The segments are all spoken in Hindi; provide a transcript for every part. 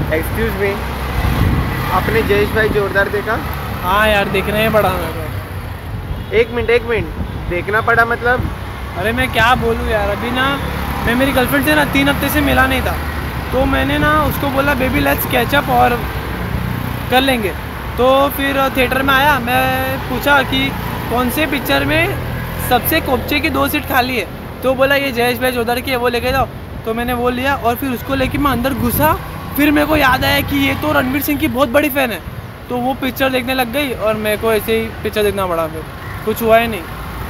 एक्सक्यूज मी, आपने जयेश भाई जोरदार देखा? हाँ यार, देखना ही पड़ा मेरे को। एक मिनट, देखना पड़ा मतलब? अरे मैं क्या बोलूँ यार, अभी ना मैं मेरी गर्लफ्रेंड से ना 3 हफ्ते से मिला नहीं था, तो मैंने ना उसको बोला बेबी लेट्स कैचअप और कर लेंगे। तो फिर थिएटर में आया, मैं पूछा कि कौन से पिक्चर में सबसे कोपचे की 2 सीट खाली है, तो बोला ये जयेश भाई जोरदार की है, वो लेके जाओ। तो मैंने वो लिया और फिर उसको लेके मैं अंदर घुसा। फिर मेरे को याद आया कि ये तो रणवीर सिंह की बहुत बड़ी फ़ैन है, तो वो पिक्चर देखने लग गई और मेरे को ऐसे ही पिक्चर देखना पड़ा, फिर कुछ हुआ ही नहीं।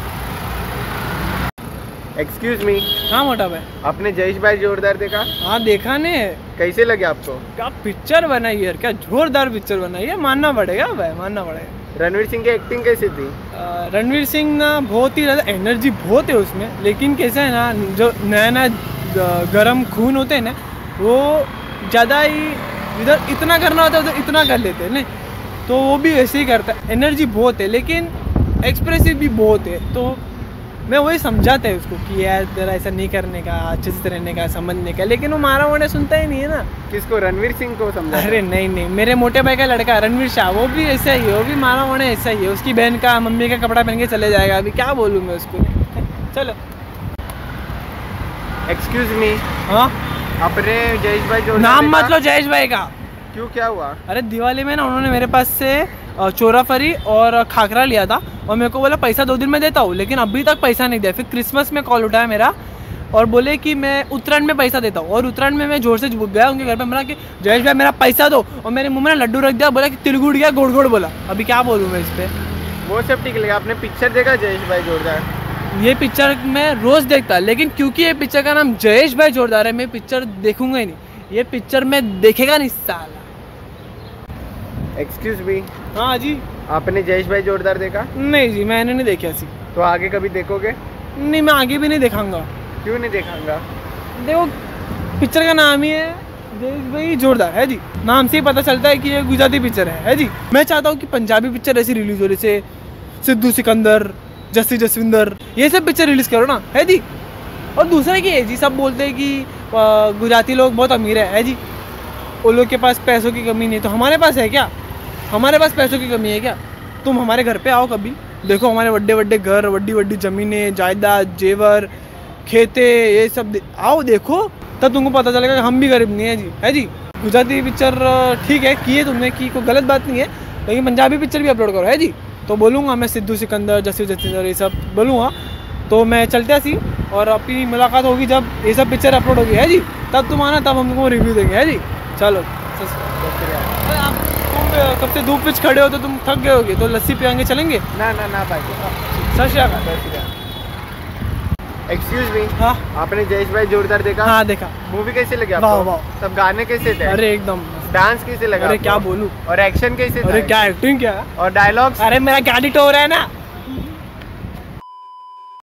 Excuse me. हाँ मोटा भाई, आपने जयेश भाई जोरदार देखा? हाँ देखा ने। कैसे लगे आपको? क्या पिक्चर बनाई यार, क्या जोरदार पिक्चर बनाई है, मानना पड़ेगा भाई, मानना पड़ेगा। रणवीर सिंह की एक्टिंग कैसी थी? रणवीर सिंह ना बहुत ही ज़्यादा एनर्जी बहुत है उसमें, लेकिन कैसा है ना, जो नया नया गर्म खून होते हैं ना, वो ज़्यादा ही इधर इतना करना होता है उधर इतना कर लेते हैं ना, तो वो भी ऐसे ही करता है। एनर्जी बहुत है लेकिन एक्सप्रेसिव भी बहुत है, तो मैं वही समझाता है उसको कि यार तेरा ऐसा नहीं करने का, अच्छे से रहने का, समझने का, लेकिन वो मारा वाड़ा सुनता ही नहीं है ना। किसको? रणवीर सिंह को समझा? अरे नहीं, मेरे मोटे भाई का लड़का रणवीर शाह, वो भी ऐसा ही है, वो भी मारा वाड़ा ऐसा ही है। उसकी बहन का मम्मी का कपड़ा पहन के चले जाएगा, अभी क्या बोलूँ मैं उसको। चलो। Excuse me. हाँ, अपने जयेश भाई जोरदार नाम देखा? मत लो जयेश भाई का। क्यों, क्या हुआ? अरे दिवाली में ना उन्होंने मेरे पास से चोराफरी और खाखरा लिया था और मेरे को बोला पैसा 2 दिन में देता हूँ, लेकिन अभी तक पैसा नहीं दिया। फिर क्रिसमस में कॉल उठाया मेरा और बोले कि मैं उत्तरायण में पैसा देता हूँ, और उत्तरायण में मैं जोर से गया उनके घर पे, बोला कि जयेश भाई मेरा पैसा दो, और मेरे मुंह में ना लड्डू रख दिया, बोला कि तिलगुड़ गया गोड़ गोड़ बोला। अभी क्या बोलूँ मैं इस पर। वो सब ठीक लगा। आपने पिक्चर देखा जयेश भाई जोरदार? ये पिक्चर मैं रोज़ देखता, लेकिन क्योंकि ये पिक्चर का नाम जयेश भाई जोरदार है, मैं पिक्चर देखूंगा ही नहीं। ये पिक्चर मैं देखेगा नहीं साला। Excuse me. हाँ जी। आपने जयेश भाई जोरदार देखा? नहीं जी, मैंने नहीं देखा सी। तो आगे कभी देखोगे? नहीं, मैं आगे भी नहीं देखाऊंगा। क्यों नहीं देखाऊंगा? देखो पिक्चर का नाम ही है जयेश भाई जोरदार है जी, नाम से ही पता चलता है कि ये गुजराती पिक्चर है जी। मैं चाहता हूँ कि पंजाबी पिक्चर ऐसी रिलीज हो, जैसे सिद्धू सिकंदर, जस्सी जसविंदर, ये सब पिक्चर रिलीज करो ना, है जी। और दूसरा की है जी, सब बोलते हैं कि गुजराती लोग बहुत अमीर है जी, उन लोग के पास पैसों की कमी नहीं, तो हमारे पास है क्या? हमारे पास पैसों की कमी है क्या? तुम हमारे घर पे आओ कभी, देखो हमारे बड़े बड़े घर, बड़ी बड़ी ज़मीनें, जायदाद, जेवर, खेते, ये सब आओ देखो, तब तुमको पता चलेगा कि हम भी गरीब नहीं है जी, है जी। गुजराती पिक्चर ठीक है किए तुमने, की कोई गलत बात नहीं है, लेकिन पंजाबी पिक्चर भी अपलोड करो, है जी। तो बोलूँगा मैं सिद्धू सिकंदर, जस्सी जसविंदर, ये सब बोलूँगा। तो मैं चलते सी और अपनी मुलाकात होगी जब ये सब पिक्चर अपलोड होगी, है जी, तब तुम आना, तब हम तुमको रिव्यू देंगे, है जी। चलो। आप तुम कब से धूप पिच खड़े हो, तो तुम थक गए होगे, तो लस्सी पियांगे, चलेंगे? ना भाई। सत श्री अकाल। Excuse me. हाँ, आपने जयेश भाई जोरदार देखा? हाँ देखा। मूवी कैसे लगी वाह आपको? वाह। सब गाने कैसे थे? अरे एकदम। डांस कैसे लगा? अरे आपको? क्या बोलूं। और एक्शन कैसे था? अरे क्या एक्टिंग क्या है। और डायलॉग्स? अरे मेरा गाड़ी टो रहा है ना।